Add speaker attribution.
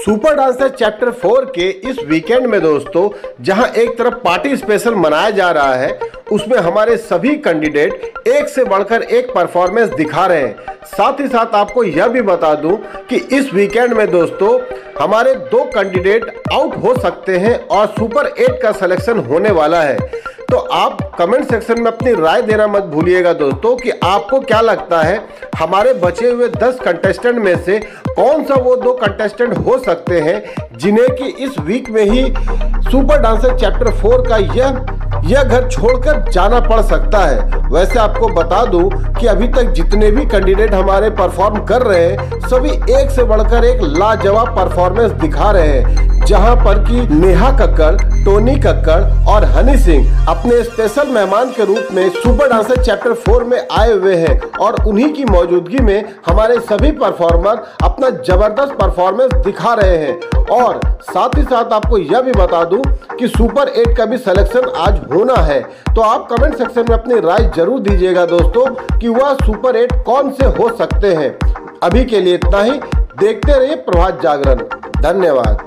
Speaker 1: Super dancer chapter 4 के इस weekend में दोस्तों जहां एक तरफ पार्टी स्पेशल मनाया जा रहा है, उसमें हमारे सभी कैंडिडेट एक से बढ़कर एक परफॉर्मेंस दिखा रहे हैं। साथ ही साथ आपको यह भी बता दूं कि इस वीकेंड में दोस्तों हमारे 2 कैंडिडेट आउट हो सकते हैं और सुपर 8 का सिलेक्शन होने वाला है। तो आप कमेंट सेक्शन में अपनी राय देना मत भूलिएगा दोस्तों कि आपको क्या लगता है हमारे बचे हुए 10 कंटेस्टेंट में से कौन सा वो 2 कंटेस्टेंट हो सकते हैं जिन्हें कि इस वीक में ही सुपर डांसर चैप्टर 4 का यह घर छोड़कर जाना पड़ सकता है। वैसे आपको बता दूं कि अभी तक जितने भी कैंडिडेट हमारे परफॉर्म कर रहे हैं सभी एक से बढ़कर एक लाजवाब परफॉर्मेंस दिखा रहे हैं, जहां पर कि नेहा कक्कड़, टोनी कक्कड़ और हनी सिंह अपने स्पेशल मेहमान के रूप में सुपर डांसर चैप्टर 4 में आए हुए हैं और उन्हीं की मौजूदगी में हमारे सभी परफॉर्मर अपना जबरदस्त परफॉर्मेंस दिखा रहे हैं। और साथ ही साथ आपको यह भी बता दूं कि सुपर 8 का भी सिलेक्शन आज होना है। तो आप कमेंट सेक्शन में अपनी राय जरूर दीजिएगा दोस्तों कि वह सुपर 8 कौन से हो सकते हैं। अभी के लिए इतना ही। देखते रहिए प्रभात जागरण। धन्यवाद।